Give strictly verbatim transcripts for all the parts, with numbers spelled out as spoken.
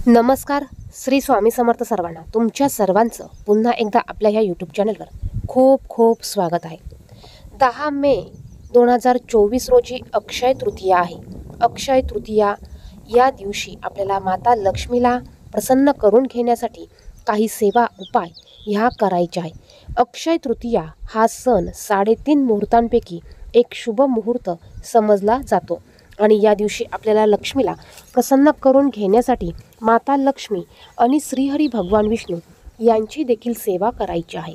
नमस्कार. श्री स्वामी समर्थ सर्वांना. तुमच्या सर्वांचं पुन्हा एकदा आपल्या ह्या यूट्यूब चॅनलवर खूप खूप स्वागत आहे. दहा मे दोन हजार चोवीस रोजी अक्षय तृतीया आहे. अक्षय तृतीया या दिवशी आपल्याला माता लक्ष्मीला प्रसन्न करून घेण्यासाठी काही सेवा उपाय ह्या करायच्या आहे. अक्षय तृतीया हा सण साडेतीन मुहूर्तांपैकी एक शुभ मुहूर्त समजला जातो आणि या दिवशी आपल्याला लक्ष्मीला प्रसन्न करून घेण्यासाठी माता लक्ष्मी आणि श्रीहरी भगवान विष्णू यांची देखील सेवा करायची आहे.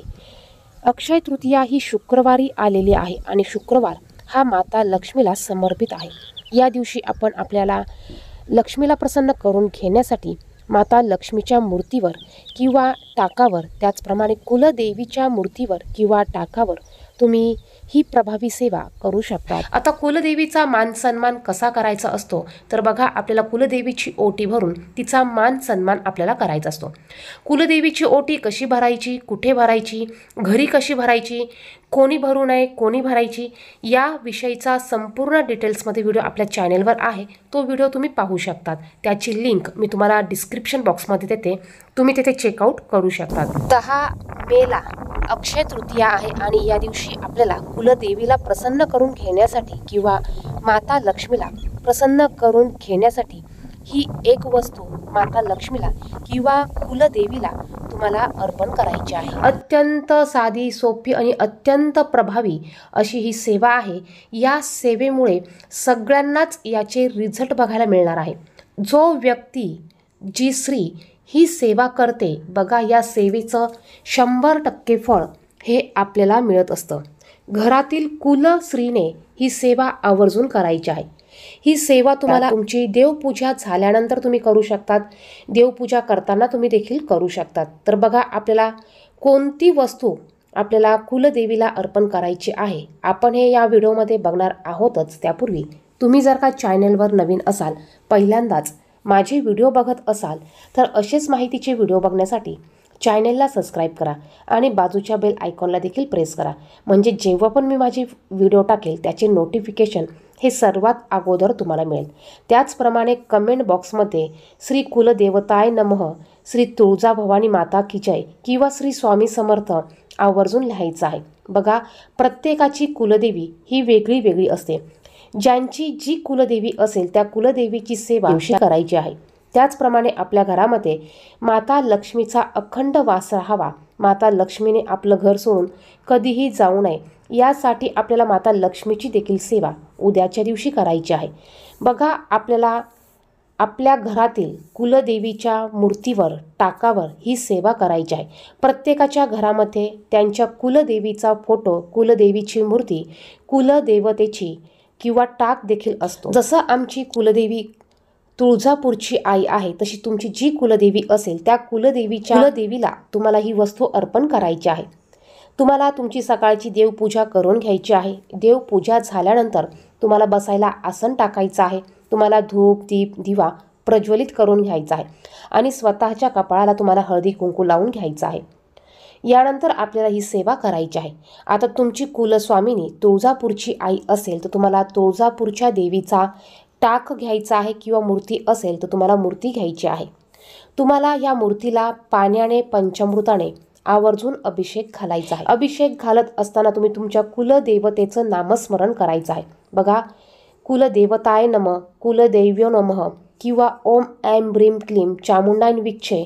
अक्षय तृतीया ही शुक्रवारी आलेली आहे आणि शुक्रवार हा माता लक्ष्मीला समर्पित आहे. या दिवशी आपण आपल्याला लक्ष्मीला प्रसन्न करून घेण्यासाठी माता लक्ष्मीच्या मूर्तीवर किंवा टाकावर, त्याचप्रमाणे कुलदेवीच्या मूर्तीवर किंवा टाकावर तुम्ही ही प्रभावी सेवा करू शकता. आता कुलदेवीचा मान सन्मान कसा करायचा असतो तर बघा, आपल्याला कुलदेवीची ओटी भरून तिचा मान सन्मान आपल्याला करायचा असतो. कुलदेवीची ओटी कशी भरायची, कुठे भरायची, घरी कशी भरायची, कोणी भरू नये, कोणी भरायची, या विषयीचा संपूर्ण डिटेल्समध्ये व्हिडिओ आपल्या चॅनेलवर आहे. तो व्हिडिओ तुम्ही पाहू शकतात. त्याची लिंक मी तुम्हाला डिस्क्रिप्शन बॉक्समध्ये देते, तुम्ही तिथे चेकआउट करू शकतात. दहा मेला अक्षय तृतीया आहे आणि या दिवशी आपल्याला कुलदेवीला प्रसन्न करून घेण्यासाठी किंवा माता लक्ष्मीला प्रसन्न करून घेण्यासाठी ही एक वस्तू माता लक्ष्मीला किंवा कुलदेवीला तुम्हाला अर्पण करायची आहे. अत्यंत साधी, सोपी आणि अत्यंत प्रभावी अशी ही सेवा आहे. या सेवेमुळे सगळ्यांनाच याचे रिझल्ट बघायला मिळणार आहे. जो व्यक्ती, जी स्त्री ही सेवा करते बघा, या सेवेचं शंभर टक्के फळ हे आपल्याला मिळत असतं. घरातील कुल स्त्रीने ही सेवा आवर्जून करायची आहे. ही सेवा तुम्हाला तुमची देवपूजा झाल्यानंतर तुम्ही करू शकतात. देवपूजा करताना तुम्ही देखील करू शकतात. तर बघा, आपल्याला कोणती वस्तू आपल्याला कुलदेवीला अर्पण करायची आहे आपण हे या व्हिडिओमध्ये बघणार आहोतच. त्यापूर्वी तुम्ही जर का चॅनलवर नवीन असाल, पहिल्यांदाच माझे व्हिडिओ बघत असाल तर असेच माहितीचे व्हिडिओ बघण्यासाठी चॅनलला सबस्क्राईब करा आणि बाजूच्या बेल आयकॉनला देखील प्रेस करा, म्हणजे जेव्हा पण मी माझे व्हिडिओ टाकेल त्याचे नोटिफिकेशन हे सर्वात अगोदर तुम्हाला मिळेल. त्याचप्रमाणे कमेंट बॉक्समध्ये श्री कुलदेवताय नमः, श्री तुळजाभवानी माता की जय किंवा श्री स्वामी समर्थ आवर्जून लिहायचं आहे. बघा, प्रत्येकाची कुलदेवी ही वेगळी वेगळी असते. ज्यांची जी कुलदेवी असेल त्या कुलदेवीची सेवा करायची आहे. त्याचप्रमाणे आपल्या घरामध्ये माता लक्ष्मीचा अखंड वास राहावा, माता लक्ष्मीने आपलं घर सोडून कधीही जाऊ नये, यासाठी आपल्याला माता लक्ष्मीची देखील सेवा उद्याच्या दिवशी करायची आहे. बघा, आपल्याला आपल्या घरातील कुलदेवीच्या मूर्तीवर, टाकावर ही सेवा करायची आहे. प्रत्येकाच्या घरामध्ये त्यांच्या कुलदेवीचा फोटो, कुलदेवीची मूर्ती, कुलदेवतेची किंवा टाक देखील असतो. जसं आमची कुलदेवी तुळजापूरची आई आहे, तशी तुमची जी कुलदेवी असेल त्या कुलदेवीच्या कुलदेवीला तुम्हाला ही वस्तू अर्पण करायची आहे. तुम्हाला तुमची सकाळची देवपूजा करून घ्यायची आहे. देवपूजा झाल्यानंतर तुम्हाला बसायला आसन टाकायचं आहे. तुम्हाला धूप, दीप, दिवा प्रज्वलित करून घ्यायचा आहे आणि स्वतःच्या कपाळाला तुम्हाला हळदी कुंकू लावून घ्यायचं आहे. यानंतर आपल्याला ही सेवा करायची आहे. आता तुमची कुलस्वामिनी तुळजापूरची आई असेल तर तुम्हाला तुळजापूरच्या देवीचा टाक घ्यायचा आहे किंवा मूर्ती असेल तर तुम्हाला मूर्ती घ्यायची आहे. तुम्हाला या मूर्तीला पाण्याने, पंचामृताने आवर्जून अभिषेक घालायचा आहे. अभिषेक घालत असताना तुम्ही तुमच्या कुलदेवतेचं नामस्मरण करायचं आहे. बघा, कुलदेवताय नमः, कुलदैव्यो नमः किंवा ओम ऐं ब्रीं क्लीं चामुंडाय विच्छे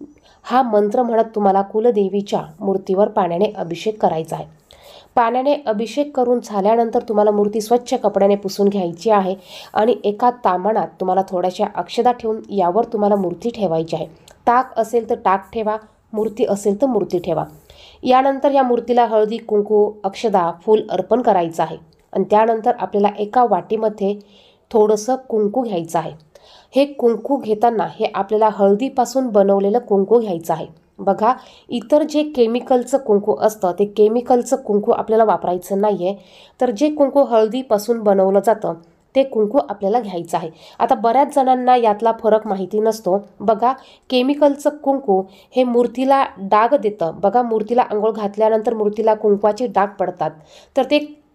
हा मंत्र म्हणत तुम्हाला कुलदेवीच्या मूर्तीवर पाण्याने अभिषेक करायचा आहे. पाण्याने अभिषेक करून झाल्यानंतर तुम्हाला मूर्ती स्वच्छ कपड्याने पुसून घ्यायची आहे आणि एका ताम्हाणात तुम्हाला थोड्याशा अक्षता ठेवून यावर तुम्हाला मूर्ती ठेवायची आहे. टाक असेल तर टाक ठेवा, मूर्ती असेल तर मूर्ती ठेवा. यानंतर या मूर्तीला हळदी, कुंकू, अक्षता, फूल अर्पण करायचं आहे आणि त्यानंतर आपल्याला एका वाटीमध्ये थोडंसं कुंकू घ्यायचं आहे. हे कुंकू घेताना हे आपल्याला हळदीपासून बनवलेलं कुंकू घ्यायचं आहे. बघा, इतर जे केमिकलचं कुंकू असतं ते केमिकलचं कुंकू आपल्याला वापरायचं नाही आहे. तर जे कुंकू हळदीपासून बनवलं जातं ते कुंकू आपल्याला घ्यायचं आहे. आता बऱ्याच जणांना यातला फरक माहिती नसतो. बघा, केमिकलचं कुंकू हे मूर्तीला डाग देतं. बघा, मूर्तीला आंघोळ घातल्यानंतर मूर्तीला कुंकवाचे डाग पडतात, तर ते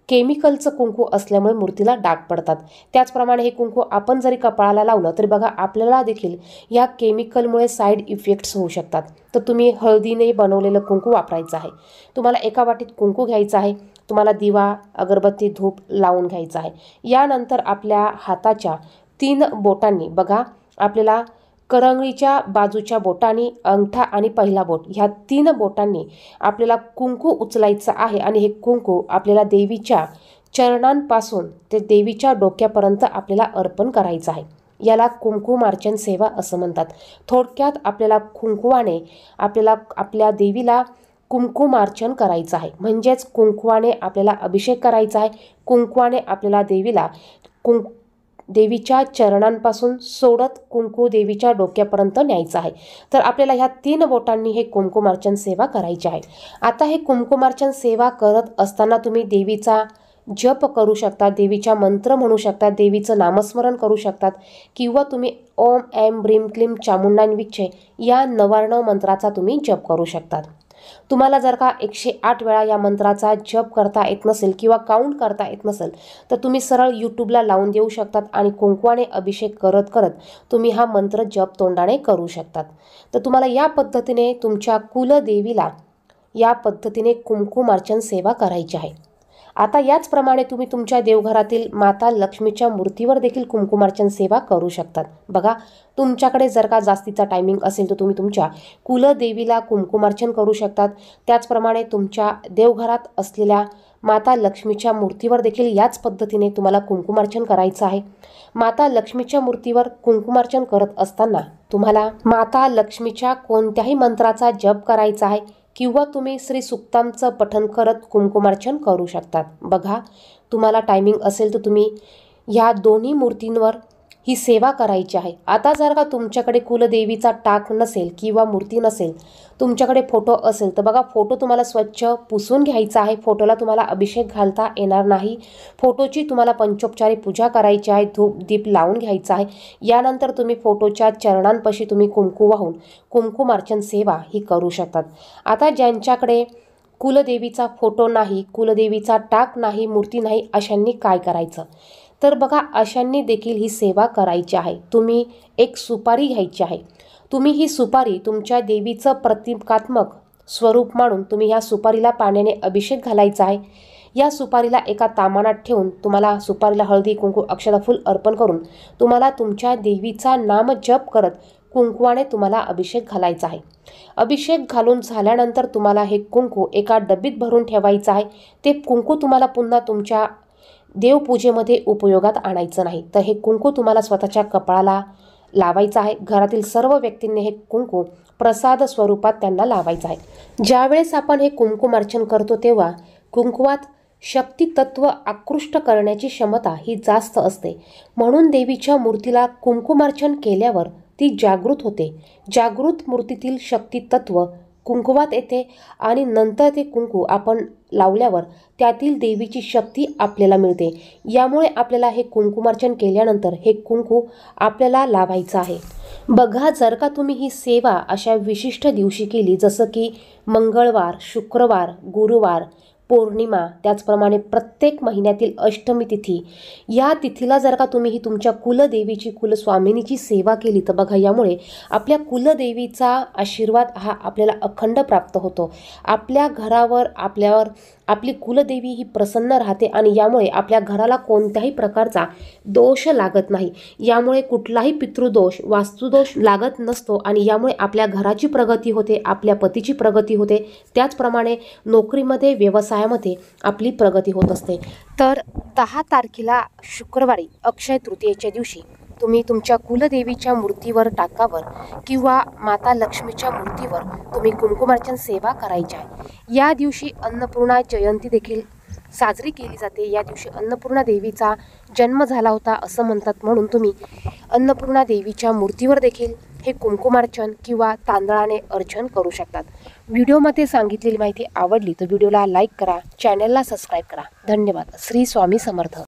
केमिकलचं कुंकू असल्यामुळे मूर्तीला डाग पडतात। त्याचप्रमाणे हे कुंकू आपण जरी कपाळाला लावलं तरी बघा आपल्याला देखील या केमिकलमुळे साईड इफेक्ट्स होऊ शकतात। तर तुम्ही हळदीने बनवलेलं कुंकू वापरायचं आहे। तुम्हाला एका वाटीत कुंकू घ्यायचं आहे, तुम्हाला दिवा अगरबत्ती धूप लावून घ्यायचा आहे। यानंतर आपल्या हाताच्या तीन बोटांनी बघा आपल्याला करंगळीच्या बाजूच्या बोटांनी अंगठा आणि पहिला बोट ह्या तीन बोटांनी आपल्याला कुंकू उचलायचं आहे आणि हे कुंकू आपल्याला देवीच्या चरणांपासून ते देवीच्या डोक्यापर्यंत आपल्याला अर्पण करायचं आहे। याला कुंकुमार्चन सेवा असं म्हणतात। थोडक्यात आपल्याला कुंकुवाने आपल्याला आपल्या देवीला कुंकुमार्चन करायचं आहे, म्हणजेच कुंकुवाने आपल्याला अभिषेक करायचा आहे। कुंकुवाने आपल्याला देवीला कुं देवीच्या चरणांपासून सोडत कुंकू देवीच्या डोक्यापर्यंत न्यायचं आहे। तर आपल्याला ह्या तीन बोटांनी हे कुंकुमार्चन सेवा करायची आहे। आता हे कुंकुमार्चन सेवा करत असताना तुम्ही देवीचा जप करू शकता, देवीचा मंत्र म्हणू शकता, देवीचं नामस्मरण करू शकतात किंवा तुम्ही ओम ऐं ब्रीं क्लीं चामुंडान्विचे या नवार्णव मंत्राचा तुम्ही जप करू शकतात। तुम्हाला जर का एकशे आठ वेळा या मंत्राचा जप करता येत नसेल किंवा काउंट करता येत नसेल तर तुम्ही सरळ यूट्यूबला लावून देऊ शकतात आणि कुंकवाने अभिषेक करत करत तुम्ही हा मंत्र जप तोंडाने करू शकतात। तर तुम्हाला या पद्धतीने तुमच्या कुलदेवीला या पद्धतीने कुंकुमार्चन सेवा करायची आहे। आता याचप्रमाणे तुम्ही तुमच्या देवघरातील माता लक्ष्मीच्या मूर्तीवर देखील कुंकुमार्चन सेवा करू शकतात। बघा तुमच्याकडे जर का जास्तीचा टायमिंग असेल तर तुम्ही तुमच्या कुलदेवीला कुंकुमार्चन करू शकतात। त्याचप्रमाणे तुमच्या देवघरात असलेल्या माता लक्ष्मीच्या मूर्तीवर देखील याच पद्धतीने तुम्हाला कुंकुमार्चन करायचं आहे। माता लक्ष्मीच्या मूर्तीवर कुंकुमार्चन करत असताना तुम्हाला माता लक्ष्मीच्या कोणत्याही मंत्राचा जप करायचा आहे किंवा तुम्ही श्री सुक्तांचं पठण करत कुंकुमार्चन करू शकतात। बघा तुम्हाला टायमिंग असेल तर तुम्ही ह्या दोन्ही मूर्तींवर ही सेवा करायची आहे। आता जर का तुमच्याकडे कुलदेवीचा टाक नसेल किंवा मूर्ती नसेल, तुमच्याकडे फोटो असेल तर बघा फोटो तुम्हाला स्वच्छ पुसून घ्यायचा आहे। फोटोला तुम्हाला अभिषेक घालता येणार नाही। फोटोची तुम्हाला पंचोपचारी पूजा करायची आहे, धूप दीप लावून घ्यायचा आहे। यानंतर तुम्ही फोटोच्या चरणांपाशी तुम्ही कुंकू वाहून कुंकुमार्चन सेवा ही करू शकतात। आता ज्यांच्याकडे कुलदेवीचा फोटो नाही, कुलदेवीचा टाक नाही, मूर्ती नाही, अशांनी काय करायचं तर बघा अशांनी देखील ही सेवा करायची आहे। तुम्ही एक सुपारी घ्यायची आहे। तुम्ही ही सुपारी तुमच्या देवीचं प्रतिकात्मक स्वरूप मानून तुम्ही ह्या सुपारीला पाण्याने अभिषेक घालायचा आहे। या सुपारीला एका तामानात ठेवून तुम्हाला सुपारीला हळदी कुंकू अक्षता फूल अर्पण करून तुम्हाला तुमच्या देवीचा नाम जप करत कुंकवाने तुम्हाला अभिषेक घालायचा आहे। अभिषेक घालून झाल्यानंतर तुम्हाला हे कुंकू एका डबीत भरून ठेवायचं आहे। ते कुंकू तुम्हाला पुन्हा तुमच्या देवपूजेमध्ये उपयोगात आणायचं नाही। तर हे कुंकू तुम्हाला स्वतःच्या कपाळाला लावायचं आहे। घरातील सर्व व्यक्तींनी हे कुंकू प्रसाद स्वरूपात त्यांना लावायचं आहे। ज्यावेळेस आपण हे कुंकुमार्चन करतो तेव्हा कुंकुवात शक्ती तत्व आकृष्ट करण्याची क्षमता ही जास्त असते, म्हणून देवीच्या मूर्तीला कुंकुमार्चन केल्यावर ती जागृत होते। जागृत मूर्तीतील शक्ती तत्व कुंकुवात येते आणि नंतर ते कुंकू आपण लावल्यावर त्यातील देवीची शक्ती आपल्याला मिळते। यामुळे आपल्याला हे कुंकुमार्चन केल्यानंतर हे कुंकू आपल्याला लावायचं आहे। बघा जर का तुम्ही ही सेवा अशा विशिष्ट दिवशी केली जसं की मंगळवार, शुक्रवार, गुरुवार, पौर्णिमा, त्याचप्रमाणे प्रत्येक महिन्यातील अष्टमी तिथी, या तिथीला जर का तुम्ही ही तुमच्या कुलदेवीची कुलस्वामिनीची सेवा केली तर बघा यामुळे आपल्या कुलदेवीचा आशीर्वाद हा आपल्याला अखंड प्राप्त होतो। आपल्या घरावर आपल्यावर आपली कुलदेवी ही प्रसन्न राहते आणि यामुळे आपल्या घराला कोणत्याही प्रकारचा दोष लागत नाही। यामुळे कुठलाही पितृदोष, वास्तुदोष लागत नसतो आणि यामुळे आपल्या घराची प्रगती होते, आपल्या पतीची प्रगती होते, त्याचप्रमाणे नोकरीमध्ये, व्यवसायामध्ये आपली प्रगती होत असते। तर दहा तारखेला शुक्रवारी अक्षय तृतीयेच्या दिवशी तुम्ही तुमच्या कुलदेवीच्या मूर्तीवर टाकावर किंवा माता लक्ष्मीच्या मूर्तीवर तुम्ही कुंकुमार्चन सेवा करायची आहे। या दिवशी अन्नपूर्णा जयंती देखील साजरी केली जाते। या दिवशी अन्नपूर्णा देवीचा जन्म झाला होता असं म्हणतात, म्हणून तुम्ही अन्नपूर्णा देवीच्या मूर्तीवर देखील हे कुंकुमार्चन किंवा तांदळाने अर्चन करू शकतात। व्हिडिओमध्ये सांगितलेली माहिती आवडली तर व्हिडिओला लाईक करा, चॅनलला सबस्क्राईब करा। धन्यवाद। श्री स्वामी समर्थ।